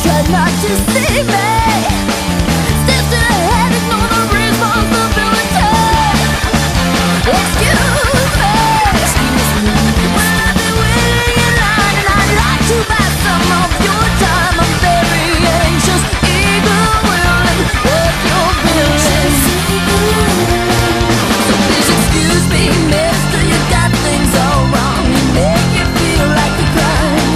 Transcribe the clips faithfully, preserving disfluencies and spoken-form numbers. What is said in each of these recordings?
try not to see me. Step to the head, ignore the responsibility. Excuse me, excuse me. Well, I've been waiting in line, and I'd like to buy some of your time. I'm very anxious, eager, willing, what you're feeling. So please excuse me, mister, you got things all wrong. You make me feel like a crime.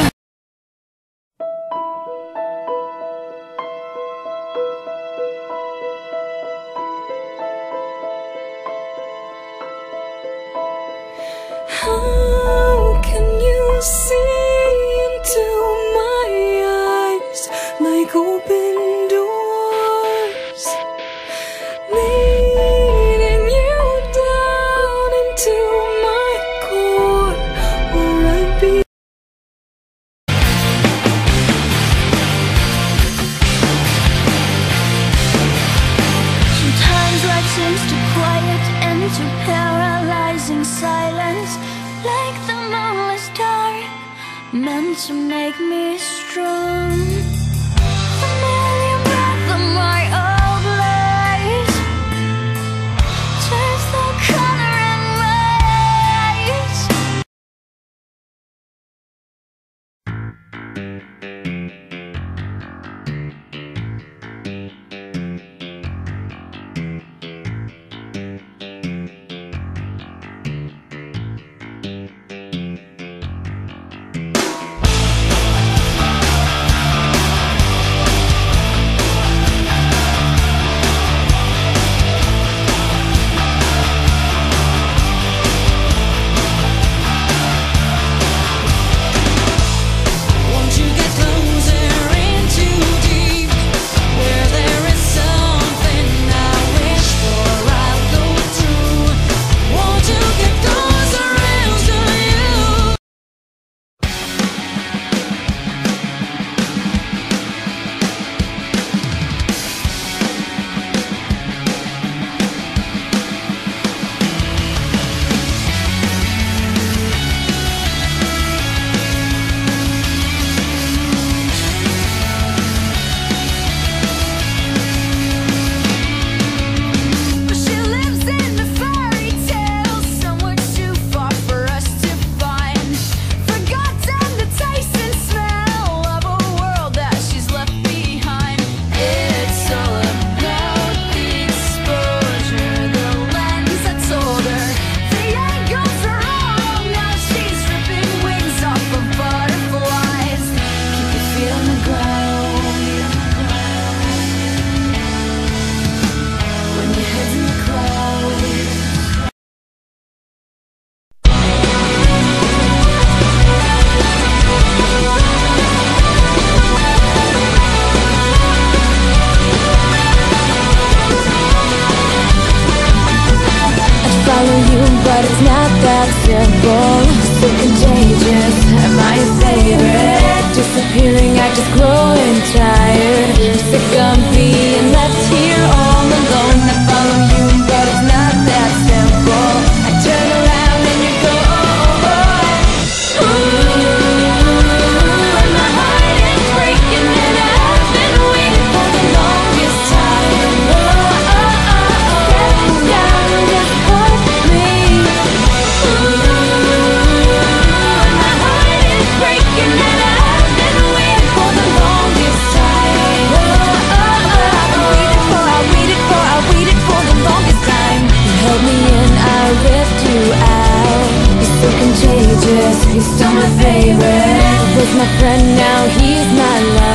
How can you see into my eyes like open doors, leading you down into my core, where I'd be? Sometimes life seems too quiet and too paralyzing silence, like the moonless dark, meant to make me strong. A million breaths of my old lies, turns the color in my eyes. Won't you get closer in too deep, where there is something I wish for I'll go through? Won't you get closer into you? She lives in the fairy tale, somewhere too far for us to find. Forgotten the taste and smell of a world that she's left behind. It's all about the exposure, the lens that told her the angles are wrong. Now she's ripping wings off of butterflies. Keep your feet on the ground when your head's in the clouds. I'd follow you, but it's not that simple. So contagious, am I your favorite? Disappearing, I just growing tired. Sick of being left here all alone. I follow you, but it's not that simple. I turn around and you go, oh, oh, ooh, and my heart is breaking, and I've been waiting for the longest time. Oh, oh, oh, oh, get down and just put me. Ooh, and my heart is breaking, and I've been waiting for the longest time. Oh, oh, oh, I waited for, I waited for, I waited for the longest time. You held me in, I ripped you out. You're so contagious, you're still my favorite. Was my friend, now he's my life.